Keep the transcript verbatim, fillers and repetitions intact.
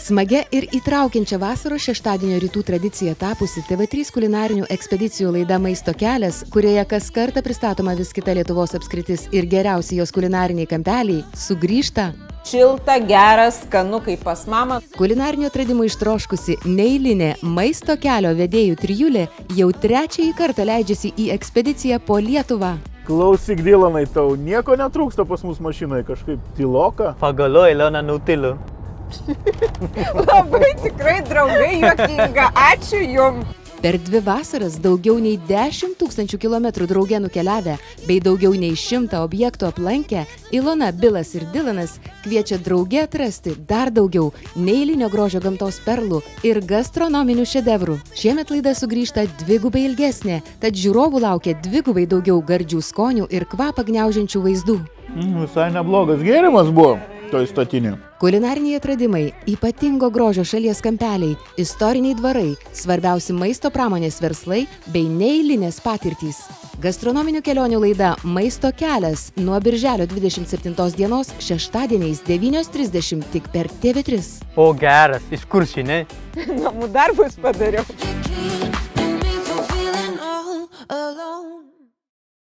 Smagia ir įtraukiančia vasaros šeštadienio rytų tradicija tapusi T V trys kulinarinių ekspedicijų laida Maisto kelias, kurioje kas kartą pristatoma vis kita Lietuvos apskritis ir geriausi jos kulinariniai kampeliai, sugrįžta. Šilta, geras, skanu kaip pas mamą. Kulinarinių atradimų ištroškusi neeilinė Maisto kelio vedėjų trijulė jau trečiąjį kartą leidžiasi į ekspediciją po Lietuvą. Klausyk, Dylanai, tau nieko netrūksta pas mus mašinoje, kažkaip tyloka. Pagaliau, Ilona, nutilu. Labai tikrai, draugai, juokinga. Ačiū jums. Per dvi vasaras daugiau nei dešimt tūkstančių kilometrų drauge nukeliavę, bei daugiau nei šimtą objektų aplankę, Ilona, Bilas ir Dylanas kviečia drauge atrasti dar daugiau neeilinio grožio gamtos perlų ir gastronominių šedevrų. Šiemet laida sugrįžta dvigubai ilgesnė, tad žiūrovų laukia dvigubai daugiau gardžių skonių ir kvapą gniaužiančių vaizdų. Mm, visai neblogas gėrimas buvo toj statinė. Kulinariniai atradimai, ypatingo grožio šalies kampeliai, istoriniai dvarai, svarbiausi maisto pramonės verslai bei neeilinės patirtys. Gastronominių kelionių laida Maisto kelias nuo birželio dvidešimt septintos dienos šeštadieniais devynios trisdešimt tik per T V trys. O geras, iš kur žinai? Namų darbus padariau.